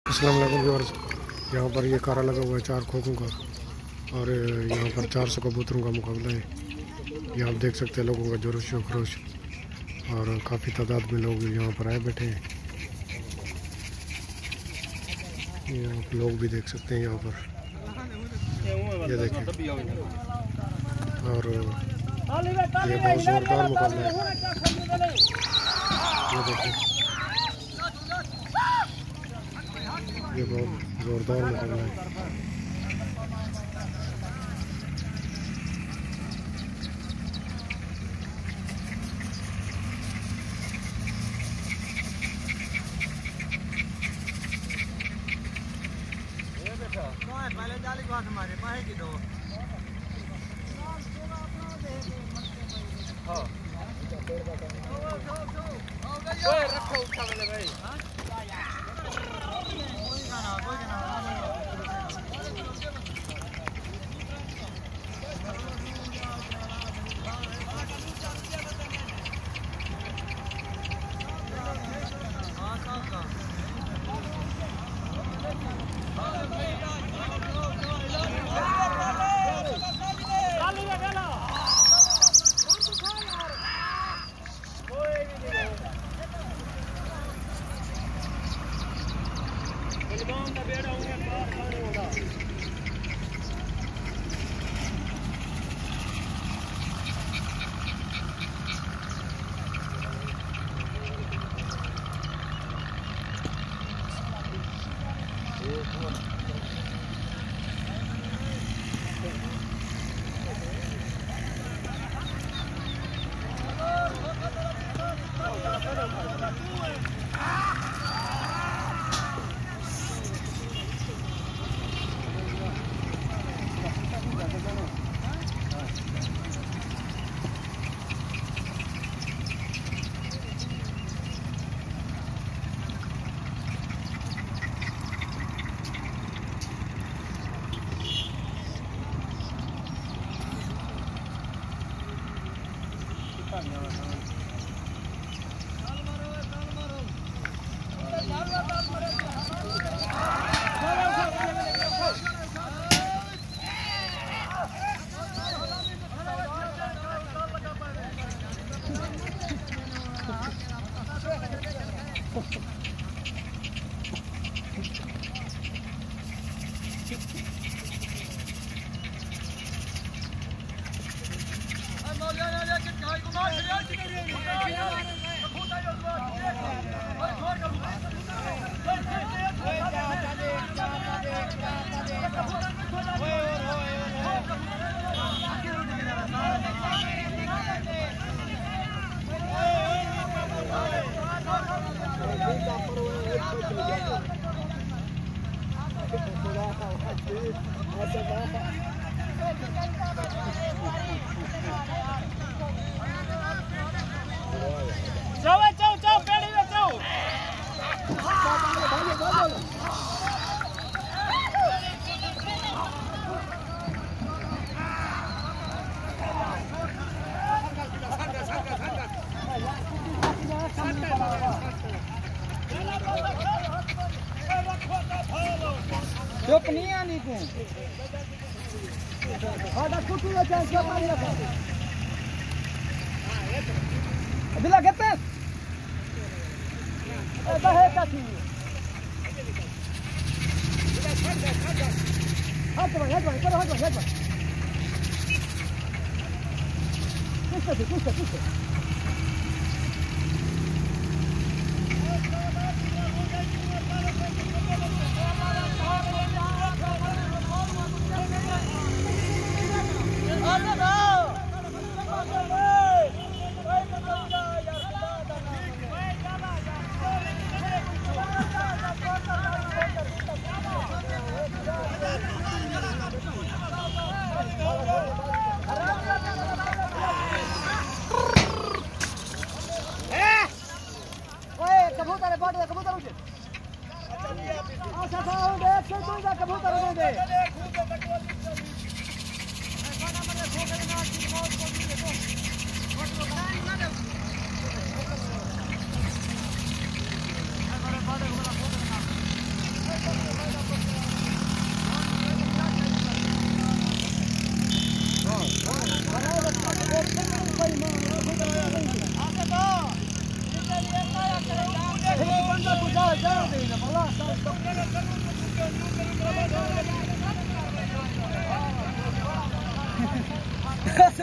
अस्सलाम वालेकुम व्यूअर्स। यहाँ पर ये कारा लगा हुआ है 4 खोखों का और यहाँ पर 400 कबूतरों का मुकाबला है। ये आप देख सकते हैं लोगों का जोरोश व खरोश और काफ़ी तादाद में लोग यहाँ पर आए बैठे हैं। ये आप लोग भी देख सकते हैं यहाँ पर, ये देखें। और ये बहुत ज़ोरदार मुकाबला है, ये देखें, ये बहुत ज़ोरदार मुकाबला है। पहले जाली को हमारे पाए की दो हां ओए रखो उठा वाले भाई कोई गाना चुप नहीं आनी तू आधा कुछ नहीं चाहे क्या मारी रखा बिला कहते हैं ऐसा है क्या थी हाथ भाई करो हाथ भाई कुछ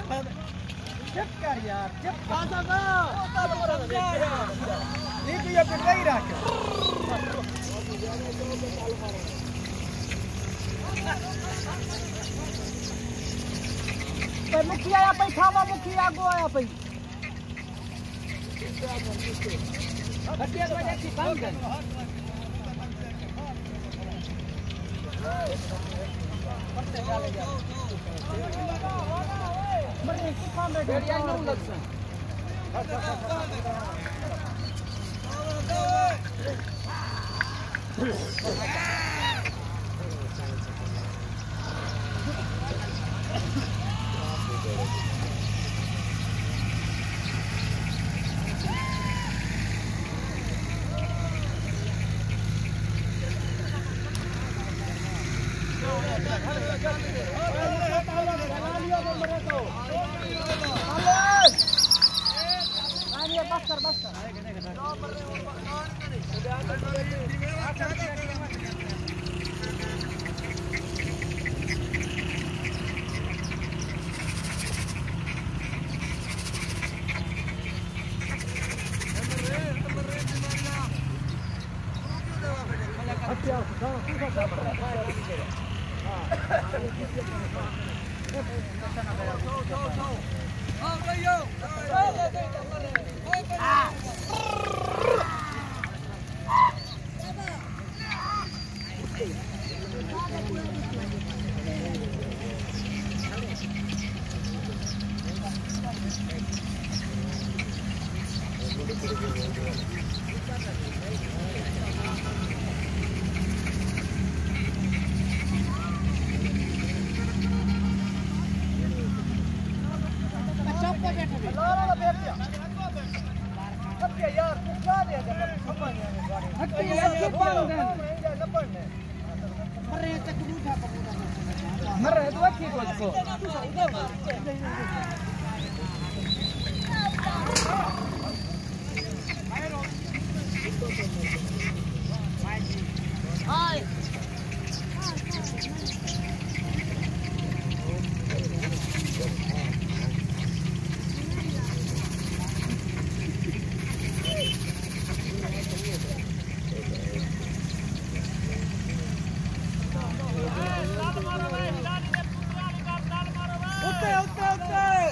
चुप कर यार, चुप कर। ठीक है, ये पिटवा ही रख। पर मुखिया या पै खावा मुखिया गो आया पै। हटिया तो जाती बंद कर। पत्ते डाले जा। मरे की काम में डेढ़िया नहीं लगता। Otte!